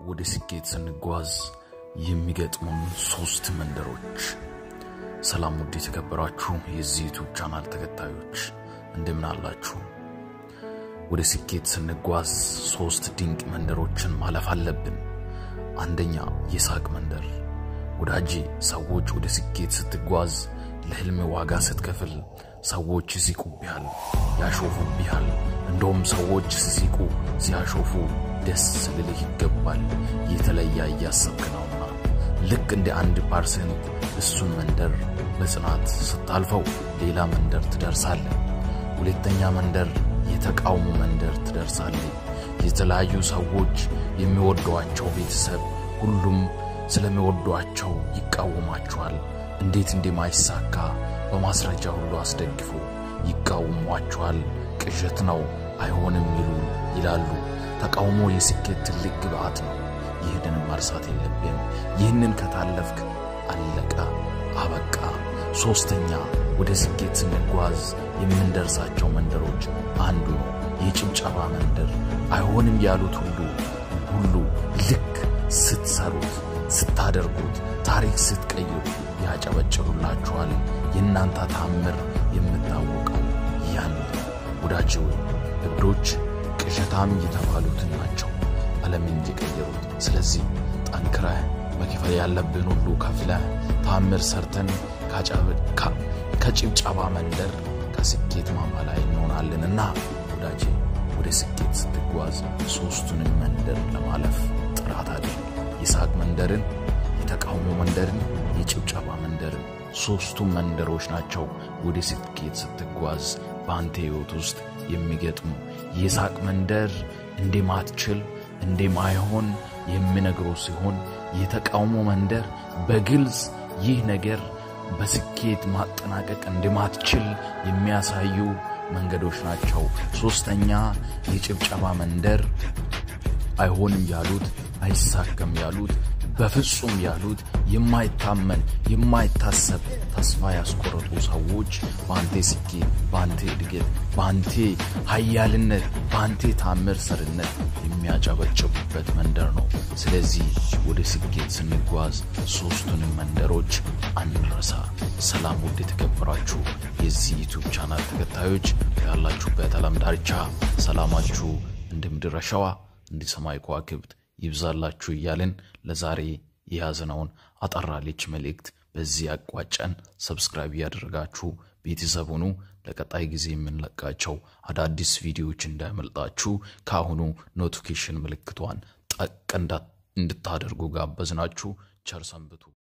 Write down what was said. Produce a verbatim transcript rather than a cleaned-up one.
ወደ ስኬት ስንጓዝ የሚገጥሙን ሶስት መንደሮች። ሰላም ውድ የተከበራችሁ የዚህ ዩቲዩብ ቻናል ተከታዮች እንደምን አላችሁ? ወደ ስኬት ስንጓዝ ሶስት ድንቅ መንደሮችን ማለፍ አለብን። አንደኛ የሳቅ መንደር። ወዳጄ ሰዎች ወደ ስኬት ስትጓዝ ለህልም ዋጋ ስትከፍል ሰዎች ይስቁብሃል፣ ያሾፉብሃል። እንደውም ሰዎች ሲስቁ ሲያሾፉ ደስ ሊልህ ይገባል። የተለየ ያያሰብክ ነውና ልክ እንደ አንድ ፐርሰንት እሱን መንደር በጽናት ስታልፈው ሌላ መንደር ትደርሳለህ። ሁለተኛ መንደር የተቃውሞ መንደር ትደርሳለህ። የተለያዩ ሰዎች የሚወዷቸው ቤተሰብ ሁሉም ስለሚወዷቸው ይቃወማቸዋል። እንዴት እንደማይሳካ በማስረጃ ሁሉ አስደግፎ ይቃወሟቸዋል። ቅዠት ነው አይሆንም ይሉ ይላሉ። ተቃውሞ የስኬት ትልቅ ግብዓት ነው። ይህንን ማርሳት የለብህም። ይህንን ከታለፍክ አለቀ አበቃ። ሶስተኛ ወደ ስኬት ስንጓዝ የምንደርሳቸው መንደሮች አንዱ ነው የጭብጨባ መንደር። አይሆንም ያሉት ሁሉ ሁሉ ልክ ስትሰሩት ስታደርጉት ታሪክ ስትቀይሩ ያጨበጭቡላችኋል። የእናንተ ታምር የምታወቀው ያን ወዳጄ እብዶች ቅዠታም የተባሉት ናቸው ዓለምን የቀየሩት። ስለዚህ ጠንክረህ መክፈል ያለብን ሁሉ ከፍለህ ታምር ሰርተን ከጭብጨባ መንደር ከስኬት ማማ ላይ እንሆናለንና ወዳጄ ወደ ስኬት ስትጓዝ ሶስቱንም መንደር ለማለፍ ጥረት አድርግ። የሳቅ መንደርን፣ የተቃውሞ መንደርን፣ የጭብጨባ መንደርን። ሶስቱም መንደሮች ናቸው ወደ ስኬት ስትጓዝ በአንተ ህይወት ውስጥ የሚገጥሙ። የሳቅ መንደር እንደማትችል እንደማይሆን የሚነግሩ ሲሆን የተቃውሞ መንደር በግልጽ ይህ ነገር በስኬት ማጠናቀቅ እንደማትችል የሚያሳዩ መንገዶች ናቸው። ሶስተኛ የጭብጨባ መንደር አይሆንም ያሉት አይሳከም ያሉት በፍጹም ያሉት የማይታመን የማይታሰብ ተስፋ ያስቆረጡ ሰዎች ባንተ ስኬት ባንተ እድገት ባንተ ኃያልነት ባንተ ታምር ሰርነት የሚያጨበጭቡበት መንደር ነው። ስለዚህ ወደ ስኬት ስንጓዝ ሶስቱን መንደሮች አንረሳ። ሰላም ውድ የተከበራችሁ የዚህ ዩቲዩብ ቻናል ተከታዮች ያላችሁበት ዓለም ዳርቻ ሰላማችሁ እንደ ምድር አሸዋ እንደ ሰማይ ከዋክብት ይብዛላችሁ እያልን ለዛሬ የያዝነውን አጠራለች መልእክት በዚህ አቋጨን። ሰብስክራይብ ያደርጋችሁ ቤተሰብ ሁኑ። ለቀጣይ ጊዜ የምንለቃቸው አዳዲስ ቪዲዮዎች እንዳይመልጣችሁ ካሁኑ ኖቲፊኬሽን ምልክቷን ጠቅ እንድታደርጉ ጋበዝናችሁ። ቸር ሰንብቱ።